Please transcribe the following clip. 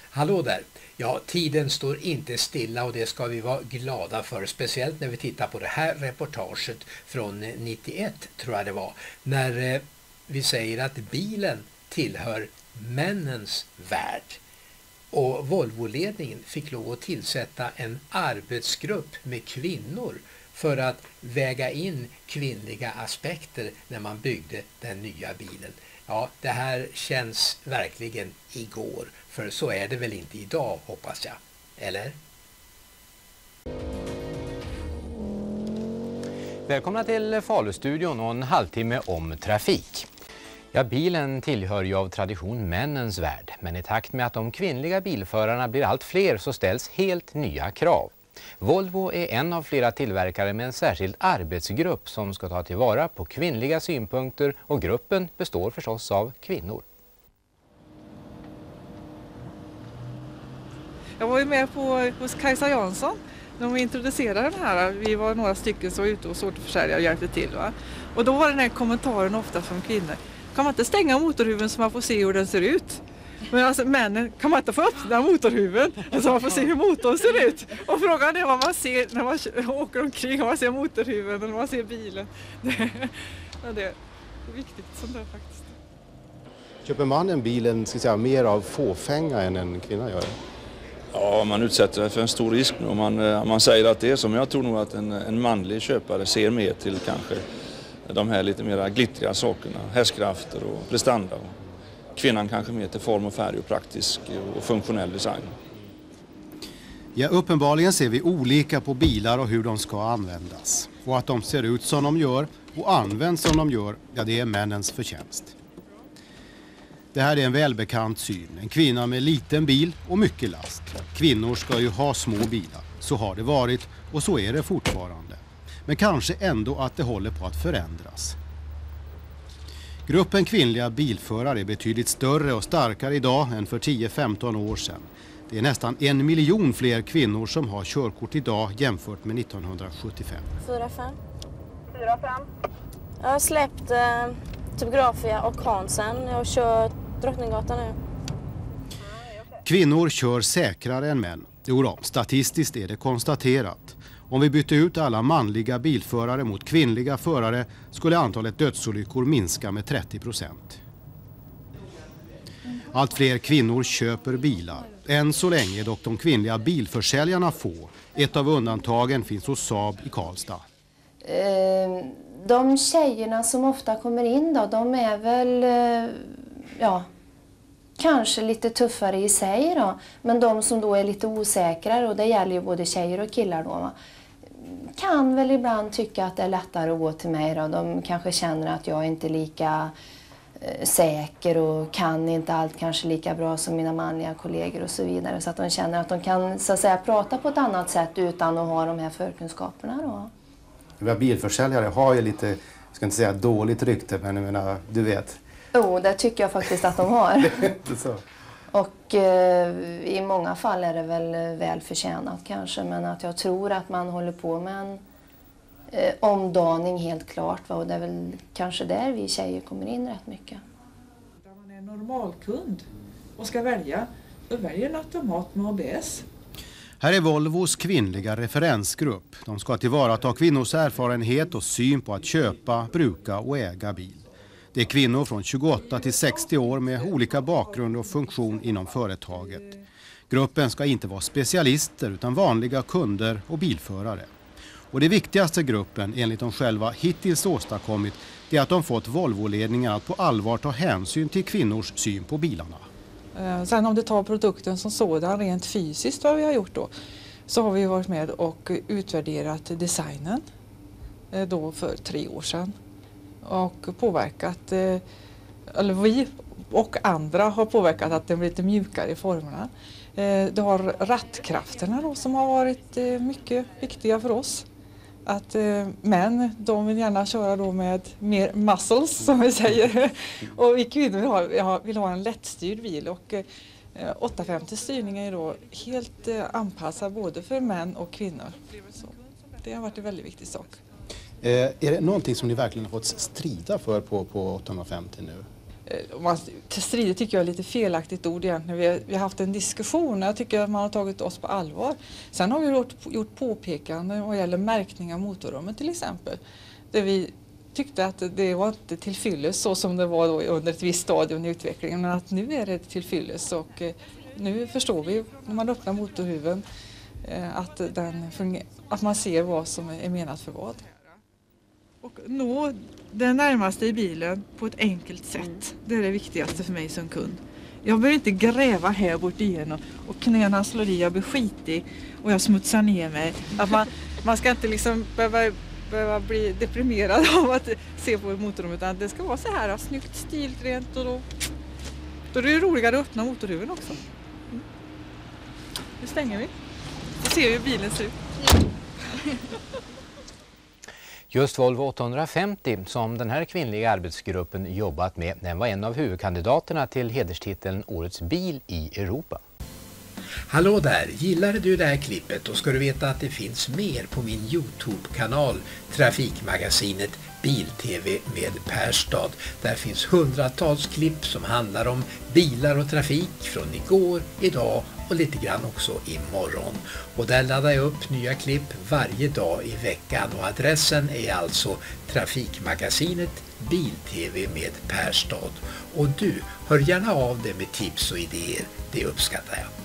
Hallå där! Ja, tiden står inte stilla och det ska vi vara glada för. Speciellt när vi tittar på det här reportaget från 91 tror jag det var. När vi säger att bilen tillhör männens värld. Och Volvo-ledningen fick lov att tillsätta en arbetsgrupp med kvinnor för att väga in kvinnliga aspekter när man byggde den nya bilen. Ja, det här känns verkligen igår, för så är det väl inte idag, hoppas jag. Eller? Välkomna till Falustudion och en halvtimme om trafik. Ja, bilen tillhör ju av tradition männens värld, men i takt med att de kvinnliga bilförarna blir allt fler så ställs helt nya krav. Volvo är en av flera tillverkare med en särskild arbetsgrupp som ska ta tillvara på kvinnliga synpunkter, och gruppen består förstås av kvinnor. Jag var ju med hos Kajsa Jansson när de introducerade den här. Vi var några stycken som var ute och sortförsälja och hjälpte till. Va? Och då var den här kommentaren ofta från kvinnor: kan man inte stänga motorhuven så man får se hur den ser ut? Men alltså männen, kan man inte få öppna motorhuven så man får se hur motorn ser ut? Och frågan är vad man ser när man åker omkring, om man ser motorhuven eller man ser bilen. Det är viktigt sånt där faktiskt. Köper mannen bilen ska säga, mer av fåfänga än en kvinna gör? Ja, man utsätter sig för en stor risk nu om man säger att det är som. Jag tror nog att en manlig köpare ser mer till kanske de här lite mer glittriga sakerna, hästkrafter och prestanda. Kvinnan kanske mer till form och färg och praktisk och funktionell design. Ja, uppenbarligen ser vi olika på bilar och hur de ska användas. Och att de ser ut som de gör och används som de gör, ja, det är männens förtjänst. Det här är en välbekant syn. En kvinna med liten bil och mycket last. Kvinnor ska ju ha små bilar. Så har det varit och så är det fortfarande. Men kanske ändå att det håller på att förändras. Gruppen kvinnliga bilförare är betydligt större och starkare idag än för 10-15 år sedan. Det är nästan 1 miljon fler kvinnor som har körkort idag jämfört med 1975. 4-5. Jag har släppt Typografia och Hansen. Jag kör Drottninggatan nu. Kvinnor kör säkrare än män. Jo, statistiskt är det konstaterat. Om vi bytte ut alla manliga bilförare mot kvinnliga förare skulle antalet dödsolyckor minska med 30%. Allt fler kvinnor köper bilar. Än så länge är dock de kvinnliga bilförsäljarna få. Ett av undantagen finns hos Saab i Karlstad. De tjejerna som ofta kommer in då, de är väl kanske lite tuffare i sig då. Men de som då är lite osäkrare, och det gäller ju både tjejer och killar då, kan väl ibland tycka att det är lättare att gå till mig då. De kanske känner att jag inte är lika säker och kan inte allt kanske lika bra som mina manliga kollegor och så vidare. Så att de känner att de kan så att säga prata på ett annat sätt utan att ha de här förkunskaperna då. Bilförsäljare har ju lite, jag ska inte säga dåligt rykte, men jag menar, du vet. Jo, det tycker jag faktiskt att de har. Det är inte så. Och i många fall är det väl förtjänat kanske, men att jag tror att man håller på med en omdaning helt klart. Va? Och det är väl kanske där vi tjejer kommer in rätt mycket. Där man är normalkund och ska välja, då väljer en automat med ABS. Här är Volvos kvinnliga referensgrupp. De ska tillvarata kvinnors erfarenhet och syn på att köpa, bruka och äga bil. Det är kvinnor från 28 till 60 år med olika bakgrund och funktion inom företaget. Gruppen ska inte vara specialister utan vanliga kunder och bilförare. Och det viktigaste gruppen enligt de själva hittills åstadkommit är att de fått Volvo-ledningen att på allvar ta hänsyn till kvinnors syn på bilarna. Sen om det tar produkten som sådan rent fysiskt vad vi har gjort då, så har vi varit med och utvärderat designen då för 3 år sedan. Och påverkat, eller vi och andra har påverkat att den blir lite mjukare i formerna. Det har rattkrafterna då som har varit mycket viktiga för oss. Att män, de vill gärna köra då med mer muscles som vi säger. Och vi kvinnor vill ha en lättstyrd bil, och 850-styrningen är då helt anpassad både för män och kvinnor. Så det har varit en väldigt viktig sak. Är det någonting som ni verkligen har fått strida för på 850 nu? Strider tycker jag är lite felaktigt ord egentligen. Vi har haft en diskussion. Jag tycker att man har tagit oss på allvar. Sen har vi gjort påpekanden vad gäller märkning av motorrummet till exempel. Där vi tyckte att det var inte tillfyllest så som det var då under ett visst stadium i utvecklingen. Men att nu är det tillfyllest och nu förstår vi när man öppnar motorhuven att man ser vad som är menat för vad. Och nå den närmaste i bilen på ett enkelt sätt. Det är det viktigaste för mig som kund. Jag behöver inte gräva här bort igen och knäna slår i, jag blir skitig och jag smutsar ner mig. Att man ska inte liksom behöva bli deprimerad av att se på ett motorrum, utan det ska vara så här snyggt, stilt, rent och då är det roligare att öppna motorhuven också. Nu stänger vi. Så ser vi hur bilen ser ut. Just Volvo 850 som den här kvinnliga arbetsgruppen jobbat med, den var en av huvudkandidaterna till hederstiteln Årets bil i Europa. Hallå där, gillade du det här klippet? Då ska du veta att det finns mer på min YouTube-kanal Trafikmagasinet Bil-TV med Perstad. Där finns hundratals klipp som handlar om bilar och trafik från igår, idag och lite grann också imorgon. Och där laddar jag upp nya klipp varje dag i veckan och adressen är alltså Trafikmagasinet Bil-TV med Perstad. Och du, hör gärna av dig med tips och idéer, det uppskattar jag.